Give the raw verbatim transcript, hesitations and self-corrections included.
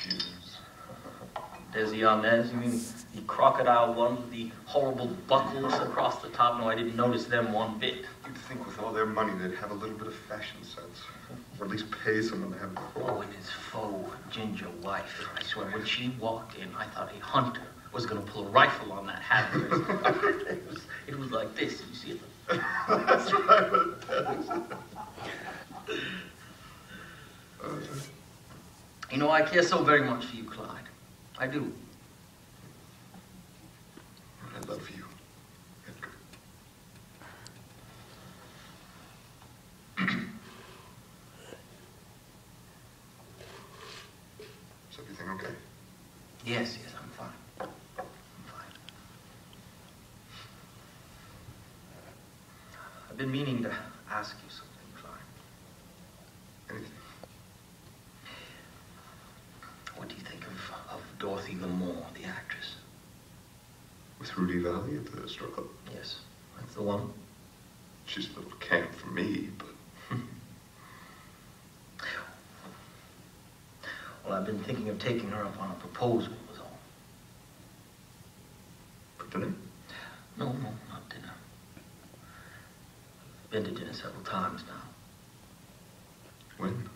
shoes. Desi Arnaz, you mean the crocodile ones with the horrible buckles across the top? No, I didn't notice them one bit. You'd think with all their money they'd have a little bit of fashion sense. Or at least pay someone to have it. Oh, and his faux ginger wife. I swear, when she walked in, I thought a hunter was going to pull a rifle on that hat of hers. it, was, it was like this, you see it? That's right, that is. Uh, You know, I care so very much for you, Clyde. I do. I love you, Edgar. Is everything okay? Yes, yes, I'm fine. I'm fine. I've been meaning to ask you something, Clyde. Anything? What do you think of, of Dorothy L'Amour, the actress? With Rudy Valley at the Stroke Club? Yes, that's the one. She's a little camp for me, but... Well, I've been thinking of taking her up on a proposal, was all. For dinner? No, no, not dinner. I've been to dinner several times now. When?